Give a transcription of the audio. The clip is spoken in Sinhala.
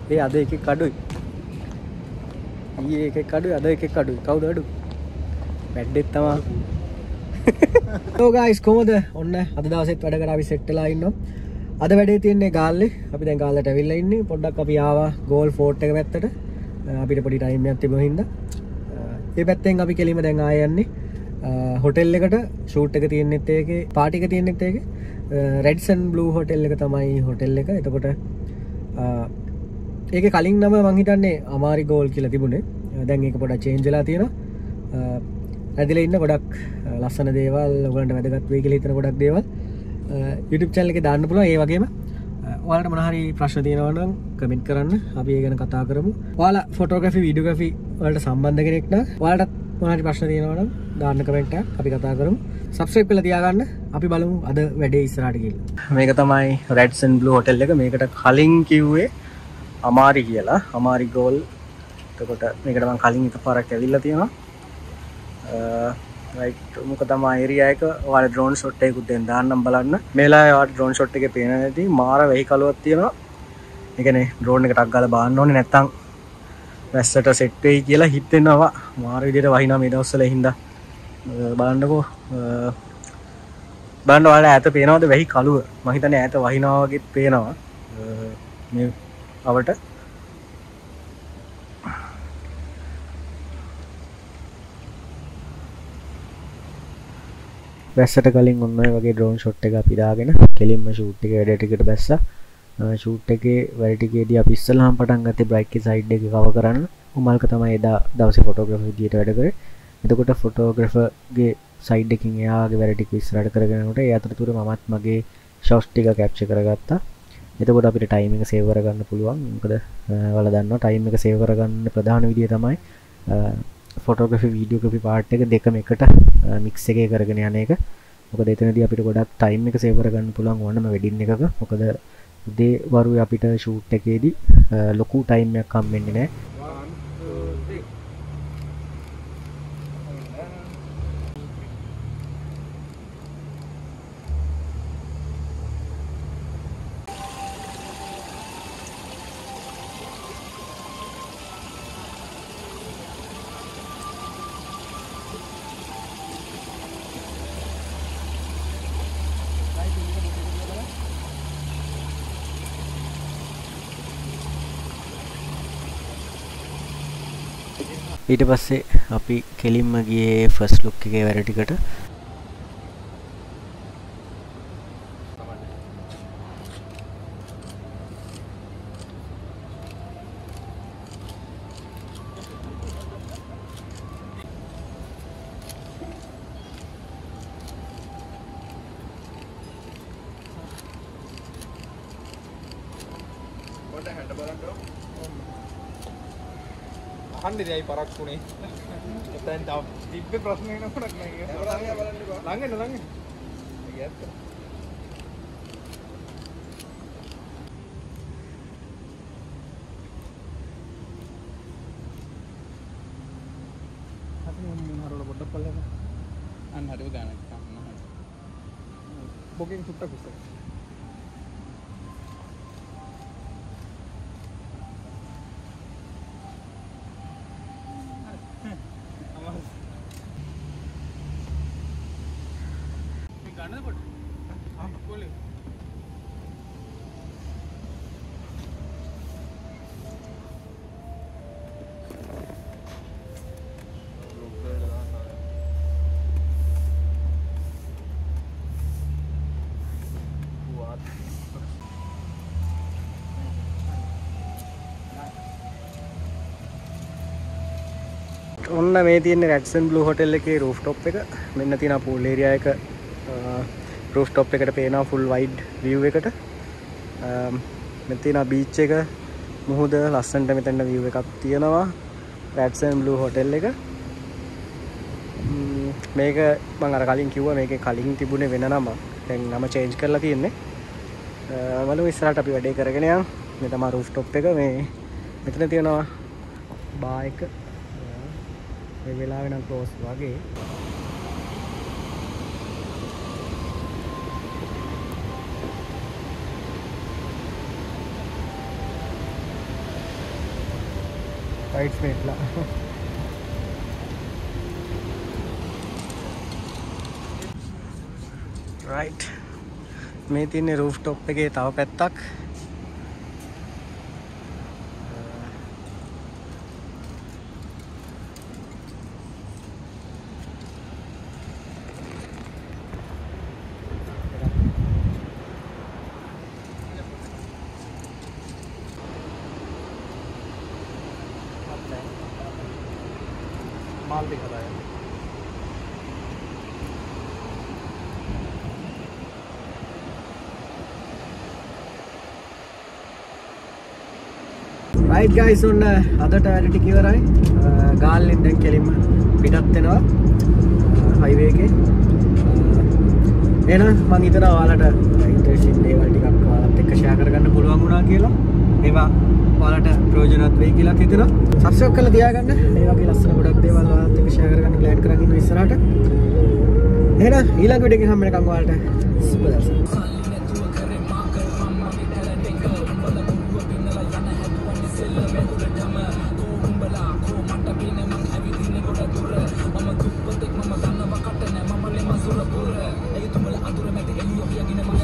ඒ අද එකෙක් අඩුයි. ඊයේ එකෙක් අඩුයි අද එකෙක් අඩුයි. කවුද අඩු? බැඩ්ඩෙත් තමයි. So guys කොහොමද? ඔන්න අද දවසෙත් වැඩ කරලා අපි සෙට් වෙලා ඉන්නවා. අද වැඩේ තියෙන්නේ ගාල්ලේ. අපි දැන් ගාල්ලට ඇවිල්ලා ඉන්නේ. පොඩ්ඩක් අපි ආවා ගෝල් ෆෝර්ට් එක පැත්තට. අපිට පොඩි ටයිම් එකක් තිබුණා හින්දා. ඒ පැත්තෙන් අපි කෙලින්ම දැන් ආයෙ යන්නේ හොටෙල් එකට. ෂූට් එක තියෙන්නෙත් ඒකේ, පාටි එක තියෙන්නෙත් ඒකේ. රෙඩ්ස් ඇන්ඩ් බ්ලූ හොටෙල් එක තමයි හොටෙල් එක. එතකොට ඒකේ කලින් නම මං හිතන්නේ අමාරි ගෝල් කියලා තිබුණේ. දැන් ඒක පොඩක් චේන්ජ් වෙලා තියෙනවා. ඇදලා ඉන්න ගොඩක් ලස්සන දේවල්, ඔයගලන්ට වැදගත් වෙයි කියලා හිතන ගොඩක් දේවල් YouTube channel එකේ දාන්න පුළුවන්. ඒ වගේම ඔයාලට මොන හරි ප්‍රශ්න තියෙනවා නම් කමෙන්ට් කරන්න. අපි ඒ ගැන කතා කරමු. ඔයාලා ෆොටෝග්‍රැෆි, වීඩියෝග්‍රැෆි වලට සම්බන්ධ කෙනෙක් නම් ඔයාලට මොන හරි ප්‍රශ්න තියෙනවා නම් දාන්න කමෙන්ට් එකක්. අපි කතා කරමු. සබ්ස්ක්‍රයිබ් කරලා තියාගන්න. අපි බලමු අද වැඩේ ඉස්සරහට ගිහින්. මේක තමයි Reds and Blue hotel එක. මේකට කලින් කිව්වේ අමාරි කියලා. අමාරි ගෝල්. එතකොට මේකට මම කලින් එකපාරක් ඇවිල්ලා තියෙනවා. රයිට් මොක තමයි ඒරියා එක. ඔයාලා ඩ්‍රෝන් ෂොට් එකකුත් දැන් දාන්නම් බලන්න. මේලා ඔයාලා ඩ්‍රෝන් ෂොට් එකේ පේන නැති මාර වෙහි කලුවක් තියෙනවා. ඒ කියන්නේ ඩ්‍රෝන් එක ටක් ගාලා බාන්න ඕනේ නැත්තම් වැස්සට සෙට් වෙයි කියලා හිතෙනවා. මාර විදියට වහිනවා මේ දවස්වල හින්දා. බලන්නකෝ. බලන්න ඔයාලා ඈත පේනවද වෙහි කලුව? මම හිතන්නේ ඈත වහිනවා වගේ පේනවා. මේ අවට වැස්සට කලින් ඔන්න ඔය වගේ ඩ්‍රෝන් ෂොට් එක අපි දාගෙන කෙලින්ම ෂූට් එකේ වැඩ ටිකට බැස්සා. ෂූට් එකේ වැඩ ටිකේදී අපි ඉස්සෙල්ලාම පටන් ගත්තේ බ්‍රයිට් එකේ සයිඩ් එක කවර් කරන්න. උමල්ක තමයි එදා දවසේ ෆොටෝග්‍රැෆර් විදියට වැඩ කරේ. එතකොට ෆොටෝග්‍රැෆර්ගේ සයිඩ් එකකින් එයාගේ වැඩ ටික ඉස්සරහට කරගෙන යනකොට ඒ අතරතුර මමත් මගේ ෂොට්ස් ටික කැප්චර් කරගත්තා. එතකොට අපිට ටයිම් එක සේව් කරගන්න පුළුවන්. මොකද ඔයාලා දන්නවා ටයිම් එක සේව් කරගන්න ප්‍රධාන විදිය තමයි ෆොටෝග්‍රැෆි, වීඩියෝග්‍රැෆි පාර්ට් එක දෙකම එකට මික්ස් එකේ කරගෙන යන එක. මොකද එතනදී අපිට ගොඩක් ටයිම් එක සේව් කරගන්න පුළුවන් ඕනම වෙඩින් එකක. මොකද උදේ වරුවේ අපිට ෂූට් එකේදී ලොකු ටයිම් එකක් හම්බෙන්නේ නැහැ. ඊට පස්සේ අපි කෙලින්ම ගියේ ෆස්ට් ලුක් එකේ වැඩ ටිකට. අහන්නේ දැයි පරක් වුණේ. දැන් තව දිබ්බේ ප්‍රශ්න එනකොට නෑ. ළඟට. ඒක ඇත්ත. අපි මොනවාරවල පොඩ්ඩක් බලන්න. අන්න හරිව ගානක් ගන්න. බොකින් සුට්ටක් උස්සලා. ඔන්න මේ තියෙන්නේ Reds and Blue hotel එකේ rooftop එක. මෙන්න තියෙනවා pool area එක. rooftop එකට පේනවා full wide view එකට. මෙතන තියෙනවා beach එක, මුහුද ලස්සනට මෙතන view එකක් තියෙනවා. Reds and Blue hotel එක. මේක මම අර කලින් කිව්වා මේකේ කලින් තිබුණේ වෙන නම. දැන් නම change කරලා තියෙන්නේ. බලමු ඉස්සරහට අපි වැඩේ කරගෙන යමු. මේ තමයි rooftop එක. මේ මෙතන තියෙනවා bar එක. ඒ වෙලාවෙ නම් ක්ලෝස් වගේ. රයිට්ස් මේට්ලා රයිට් මේ තියෙන්නේ රූෆ් টොප් එකේ තව පැත්තක් माल दिखा रहा है රයිට් ගයිස් ඔන්න අදට වැඩ ටික ඉවරයි ගාල්ලෙන් දැන් කෙලින්ම පිටත් වෙනවා හයිවේ එකේ එහෙනම් මම හිතනවා ඔයාලට ඉන්ටරෙස්ටිං දේවල් ටිකක් ඔයාලත් එක්ක ෂෙයා කරගන්න පුළුවන් වුණා කියලා ඒවා ඔයාලට ප්‍රයෝජනවත් වෙයි කියලා හිතෙනවා සබ්ස්ක්‍රයිබ් කරලා තියාගන්න මේ වගේ ලස්සන ගොඩක් දේවල් ඔයාලත් එක්ක ෂෙයා කරගන්න ප්ලෑන් කරගෙන ඉන්න ඉස්සරහට එහෙනම් ඊළඟ වීඩියෝ එකෙන් හම්බ වෙනකම් ඔයාලට සුබ දවසක් Mama